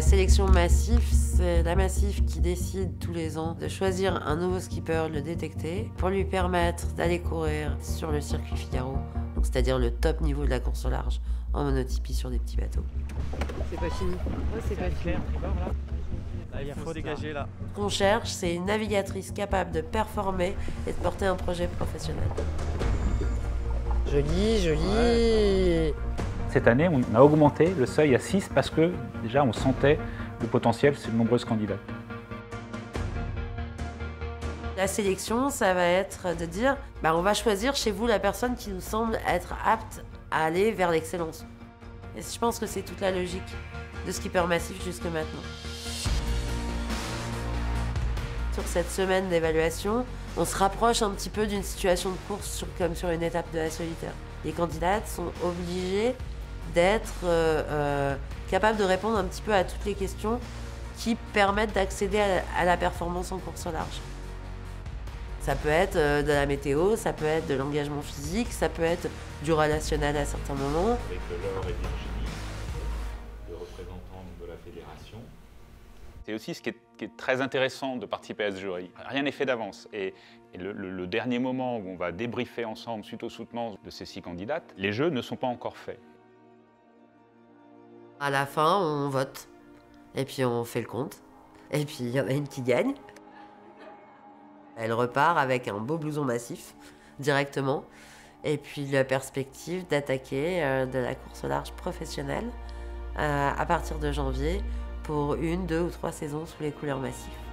sélection massif, c'est la Massif qui décide tous les ans de choisir un nouveau skipper, de le détecter, pour lui permettre d'aller courir sur le circuit Figaro, c'est-à-dire le top niveau de la course au large, en monotypie sur des petits bateaux. C'est pas fini. Ouais, c'est pas fini. Là, il faut dégager là. Ce qu'on cherche, c'est une navigatrice capable de performer et de porter un projet professionnel. Joli, joli. Ouais. Cette année, on a augmenté le seuil à 6 parce que déjà on sentait le potentiel sur de nombreuses candidates. La sélection, ça va être de dire, on va choisir chez vous la personne qui nous semble être apte à aller vers l'excellence. Et je pense que c'est toute la logique de Skipper Massif jusque maintenant. Sur cette semaine d'évaluation, on se rapproche un petit peu d'une situation de course comme sur une étape de la solitaire. Les candidates sont obligées d'être capables de répondre un petit peu à toutes les questions qui permettent d'accéder à la performance en course au large. Ça peut être de la météo, ça peut être de l'engagement physique, ça peut être du relationnel à certains moments. Avec Laure et Virginie, les représentants de la fédération. C'est aussi ce qui est très intéressant de participer à ce jury. Rien n'est fait d'avance. Et le dernier moment où on va débriefer ensemble suite aux soutenances de ces 6 candidates, les jeux ne sont pas encore faits. À la fin, on vote. Et puis on fait le compte. Et puis il y en a une qui gagne. Elle repart avec un beau blouson massif, directement. Et puis la perspective d'attaquer de la course au large professionnelle à partir de janvier pour 1, 2 ou 3 saisons sous les couleurs massives.